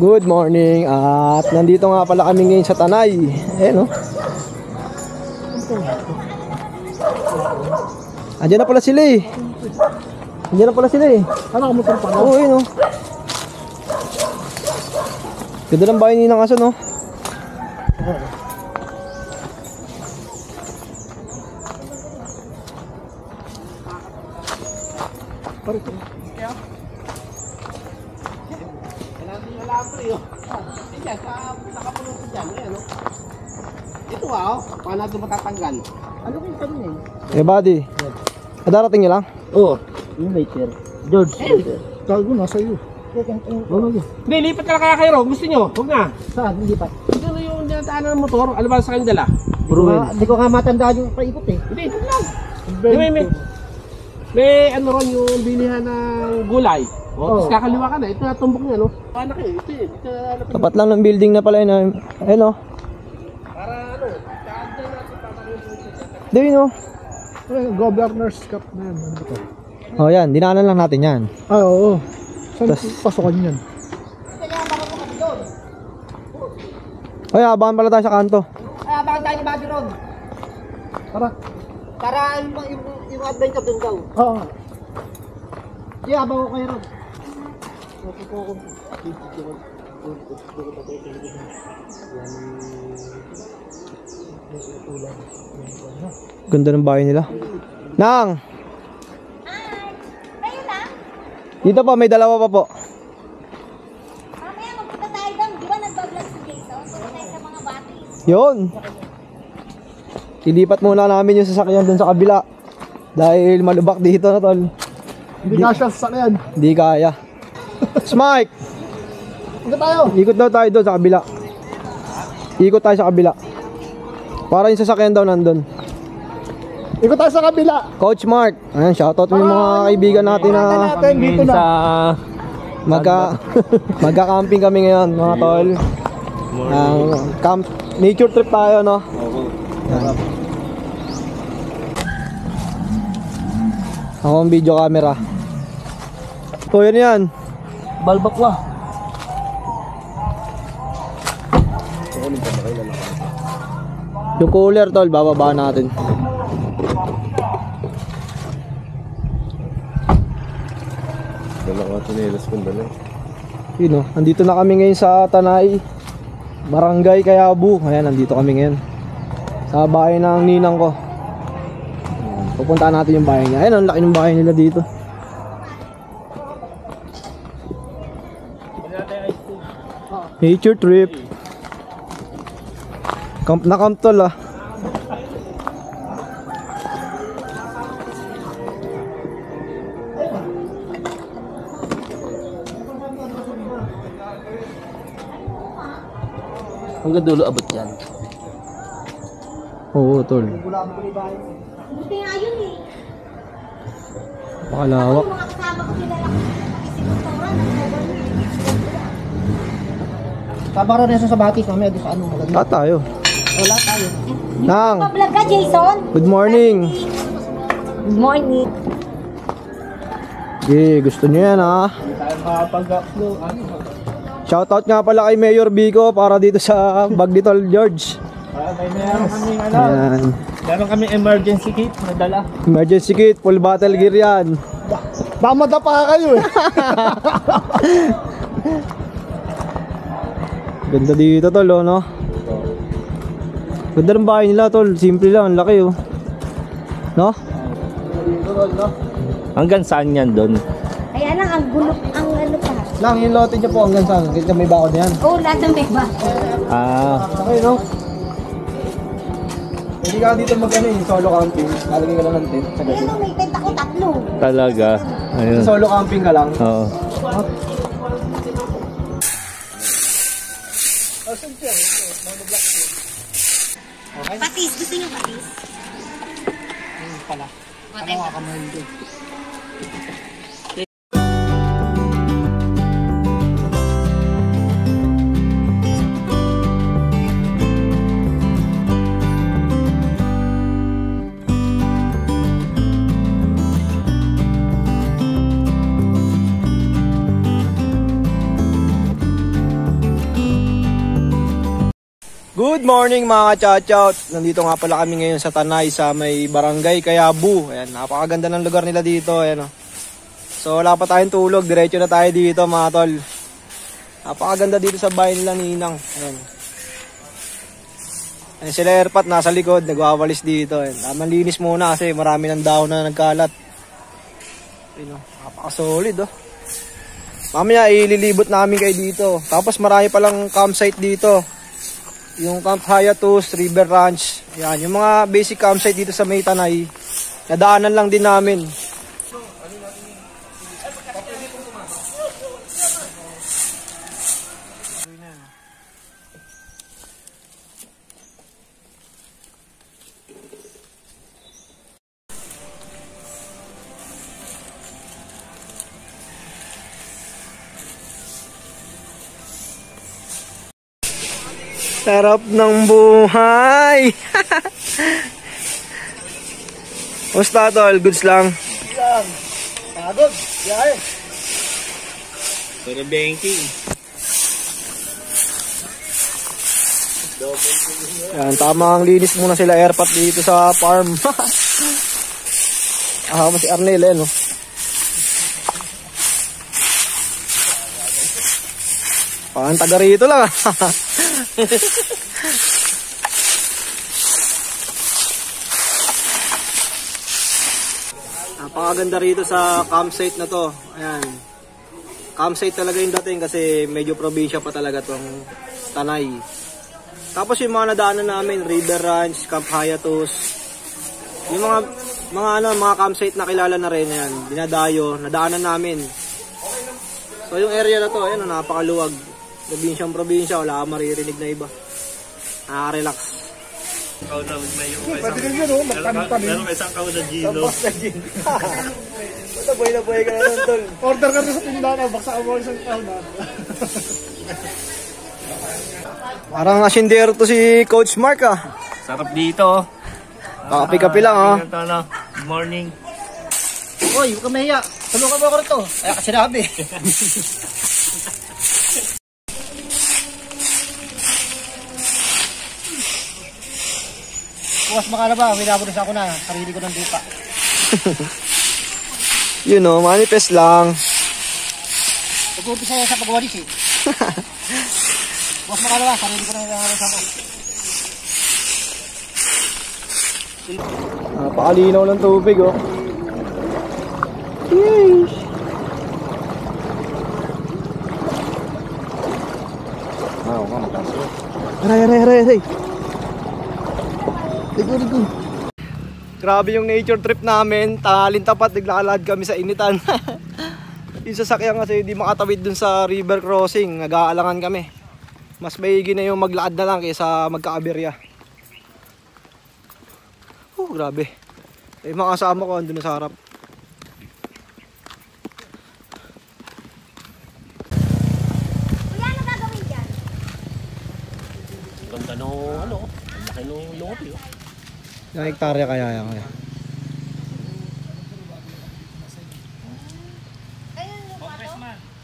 Good morning. At nandito nga pala kami ngayon sa Tanay. Ayan, no? Andiyan na pala sila eh. Andiyan na pala sila eh. Ano ka motor pala? Oo, yun, no? Ganda ng bahay ni ng aso, no? Parito. Ito paano natin matatanggal? Ano kung kami eh? Eh, buddy. Darating niya lang? Oo. Yung later. George. Tawag mo, nasa iyo. Hindi, lipat ka lang kaya kayo. Gusto nyo? Huwag na. Saan? Hindi pa. Ano yung dinataanan ng motor? Ano ba sa kanyang dala? Hindi ko nga matandaan yung paikot eh. Hindi, ito lang. May ano ron yung bilihan ng gulay. O, tapos kakaliwa ka na. Ito na tumbok niya, no? Paano kayo? Ito yun. Tapat lang ng building na pala yun. Ayun, no? Para ano? Kaagdan natin papakita. Hindi, no? Governor's Cup na yan. Ano ba? Oh, yan. Dinaanan lang natin yan. Ay, oo. Saan Tas- pasokan yan? Ay, abangan pala tayo sa kanto. Ay, abangan tayo ni Bobby Ron. Para yung adventure dun daw. Oo. Di, abang ko kayo Ron. Ganda ng bahay nila. Nang! Kayo lang? Dito po, may dalawa pa po. Mamaya magpunta tayo doon. Di ba nag-vlog si Jason? Punta tayo sa mga batis. Yun! Ilipat muna namin yung sasakyan dun sa kabila. Dahil malubak dito na, tol. Hindi nga siya sasakyan. Hindi kaya. Smike! Hindi tayo. Ikot daw tayo doon sa kabila. Ikot tayo sa kabila. Para yung sasakyan daw nandun. Ikot tayo sa kabila. Coach Mark. Ayan, shoutout mo yung mga kaibigan natin na Natin dito na. magka-camping kami ngayon, mga tol. Camp, nature trip tayo, no? Yan. Ako ang video camera. O, yan yan. Balbakwa. Yung cooler, tol, bababa natin. Dala ka chinelas kung dala. Yun, no? Andito na kami ngayon sa Tanay, Barangay Kayabu. Ayan, nandito kami ngayon sa bahay ng ninang ko. Ayan, pupuntahan natin yung bahay niya. Ayan, ang laki ng bahay nila dito. Nature trip. Camp na camp, tol, ah. Hanggang dulo abot yan. Oo, tol. Buti nga yun eh. Pakalawak. Yung mga kasama ko sila lang. Isinuturan. Kabaro na sa batis. Mamaya doon sa ano. Lahat tayo. Wala tayo. Nang, Pablog ka, Jason? good morning. Good morning. Okay, gusto niyo yan, ha? Tayo makapag-upload. Shoutout nga pala kay Mayor Bico para dito sa Bagditol George. Meron kami Ayan. meron kami emergency kit na dala. Emergency kit, full battle gear yan. Baka madapa kayo eh. Ganda dito, tol, oh, no? Ganda ng bahay nila, tol. Simple lang, ang laki, oh. No? Hanggang saan yan doon? Kaya lang, ang gulo, ang ano pa. Lang, yung lote niya po hanggang saan? Kasi may bakod yan. Oo, lahat ng beba. Okay, no? Hindi ka dito mag-ano yung solo camping. Lalagay ka lang ng tent sa gabi. Ayun, may tent ako, 3. Talaga. Ayun. Solo camping ka lang. Oo. Patis, gusto niyo patis? Pala. Ano Ano nga kamahal doon? Good morning mga ka-chow-chow. Nandito nga pala kami ngayon sa Tanay sa may barangay Kayabu. Ayan, napakaganda ng lugar nila dito. Ayan, oh. So wala pa tayong tulog, diretso na tayo dito mga tol. Napakaganda dito sa bahay nila Ninang. Ayan. Ayan sila Airpat nasa likod, nagwawalis dito. Ayan. Linis muna kasi marami ng dahon na nagkalat. Ayan, oh. Napakasolid oh. Mamaya ililibot namin kayo dito. Tapos marami palang campsite dito. Yung Camp Hayatus, River Ranch. Yan, yung mga basic campsite dito sa May Tanay. Nadaanan lang din namin. Sarap ng buhay. Musta tol? Goods lang? Yan. Pagod. Yan. Pero banking. Yan, tamang linis muna sila Airpat dito sa farm. Si Arnel eh no. Ang taga rito lang. Napakaganda rito sa campsite na to. Ayan. Campsite talaga yung dating kasi medyo probinsya pa talaga tong Tanay. Tapos yung mga nadaanan namin, River Ranch, Camp Hayatus. Yung mga campsite na kilala na rin yan. Dinadayo, nadaanan namin. So yung area na to, ayan, napakaluwag. Probinsya, wala kang maririnig na iba. Nakaka-relax. Kauda may yung Pwede rin yun, oh. Magtanim-tanim. Meron may isang kauda Gino. Basta buhay na buhay ka na nun, tol. Order ka na sa tindahan. Baksa mo isang taon na. Parang asindero to si Coach Mark ah. Sarap dito. Kakapi-kapi lang ah. Good morning. Uy, huwag ka mahiya. Tulungan mo ako rito. Ay, kasi sinabi. Bukas makalaba, minabulis ako na. Sarili ko ng lupa. You know, manifest lang. Nag-umpisa yan sa pagwalis eh. Bukas makalaba, sarili ko ng minabulis ako. Napakalinaw ng tubig oh. Yeesh. Aray. Ligo. Grabe yung nature trip namin. Tangalin tapat, naglalakad kami sa initan. Yung sasakyan kasi hindi makatawid dun sa river crossing. Nag-aalangan kami. Mas maigi na yung maglakad na lang kaysa magkaaberya. Grabe. Eh, mga kasama ko andun na sa harap. Kuya, ano gagawin dyan? Ganda nung ano, ang laki nung loob yun. Ilang hektarya kaya yan kaya? Ayun yung lupa to?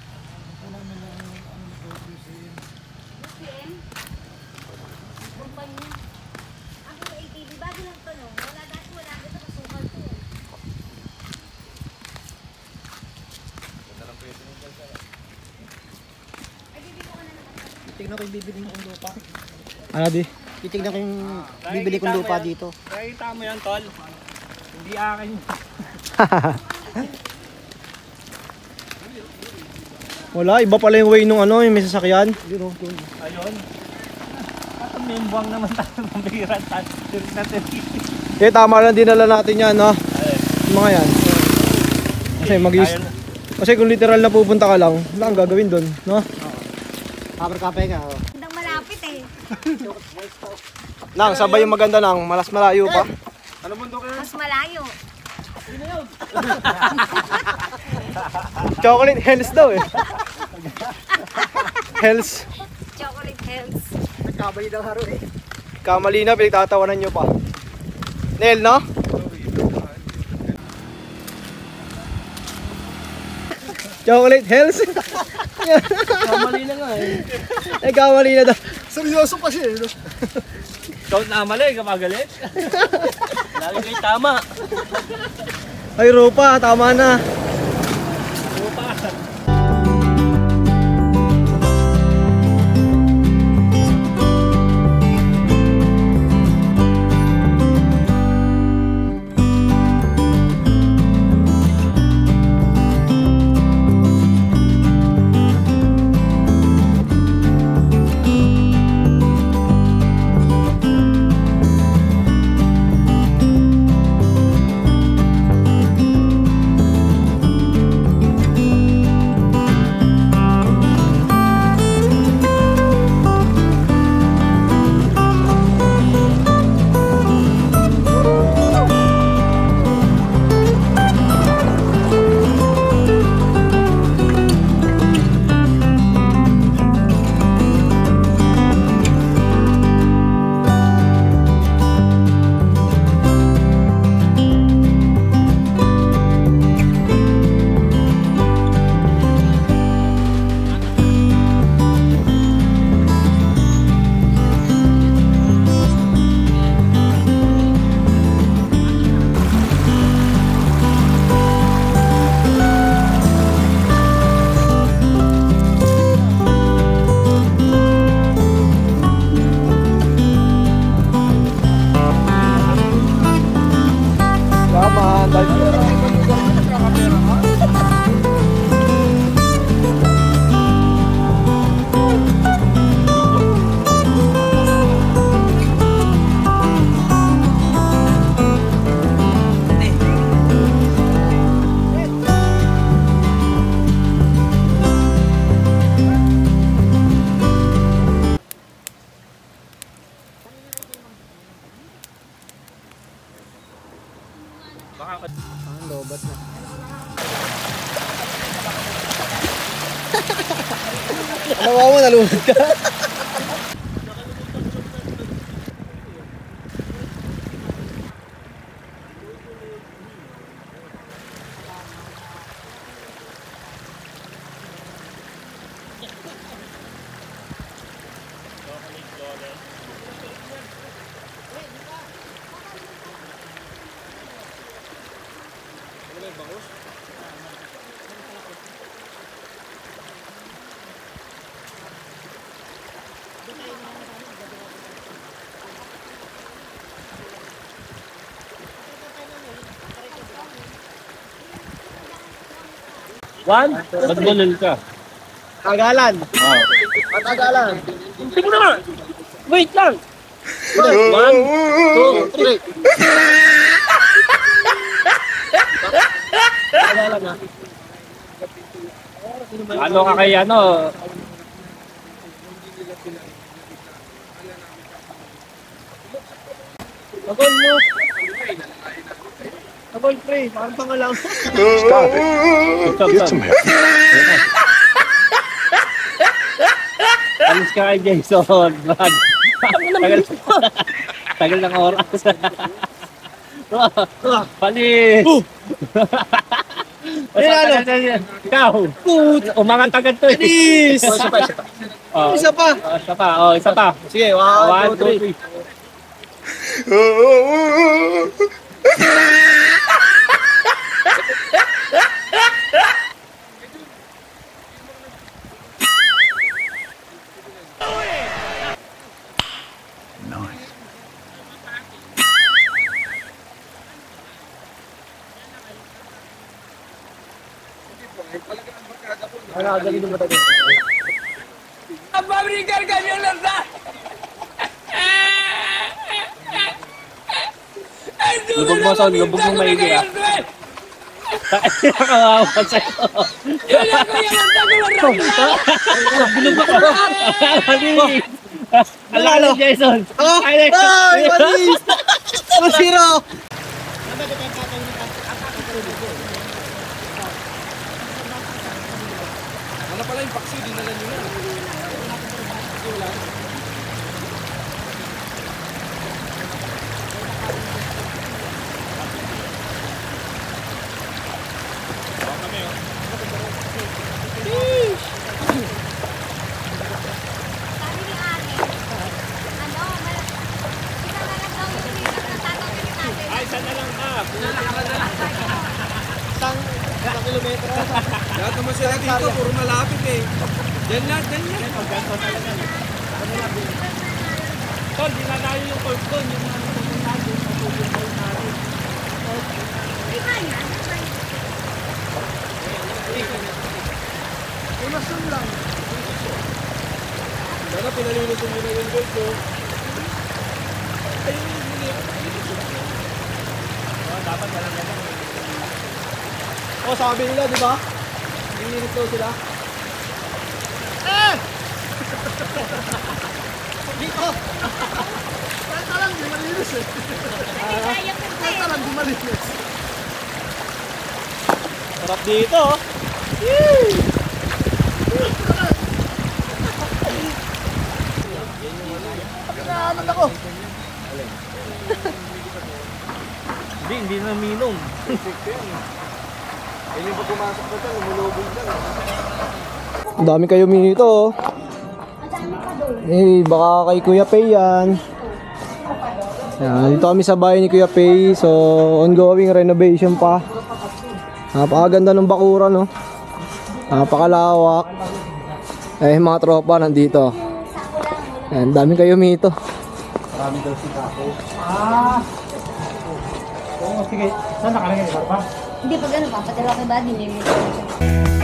UPM? Lupa niya. Ako AKB, bago lang to no? Wala dati, wala dito kasukal to. Ay, bibili ko na naman. Tignan ko yung bibili kong lupa. Ano di? Titignan ko yung bibili kong lupa dito. Nakita mo yan, tol. Hindi akin. Wala, iba pala yung way nung ano, yung may sasakyan. Ayun. At may buwang naman tayo ng biran. Eh, tama lang dinala natin yan, no? Yung mga yan. Kasi kung literal na pupunta ka lang, wala kang gagawin doon, no? Kapay ka. Oh. Hanggang malapit eh. Nang, sabay yung maganda nang, malas malayo pa. Mas malayo. Chocolate Hells daw eh. Hells. Chocolate Hells. Nagkabali daw haro eh. Kamali na, pinagtatawanan nyo pa. Nel, no? Chocolate Hells. Kamali na nga eh. Kamali na daw. Seryoso kasi eh. No? Ikaw na mali, kamagalit. Lagi kayo tama. Ay, Rupa, tama na. Lobat na. Nawa mo, nalumad ka. Juan, magbulol ka. Tagalan. Oh. Matagalan. Tingnan mo na. Wait lang. 1, 2, 3. Tagalan na. Ano ka kay ano? Bagol mo. Bagol pre, parang pangalang. Get some help. Alis ka kay Jason. Brad. Tagal ng oras. Palis. Ikaw. Umangat agad to. Please. Isa pa. Isa pa. Isa pa. Oh, isa pa. Sige, 1, 2, 3. Lubog mo son, lubog mo maigi ah. Kawawa sa'yo. Mali. Alala Jason. Ay, malis. Masiro. Ano pala yung paksi, dinala nyo na. Sabi ni Ate, dito, puro malapit eh. Diyan na. Tol, di na tayo yung court doon. Yung mga natin, pupuntahin natin. Ay, kaya. Punasan lang. Sana pinalilitin mo na yung gold ko. Dapat walang ganun. O, sabi nila, di ba? Nilinis daw sila. Hindi kaya ko eh. Sarap dito. Hindi na minum. Ang dami kayo minito. Oh. Eh, baka kay Kuya Pay yan. Yan, dito kami sa bahay ni Kuya Pay. So, ongoing renovation pa. Napakaganda ng bakuran, no? Napakalawak. Eh, mga tropa nandito. Yan, dami kayo minito. Oo, sige. Saan nakalagay? Iba pa? Hindi, pag ano, papadala kay Buddy, may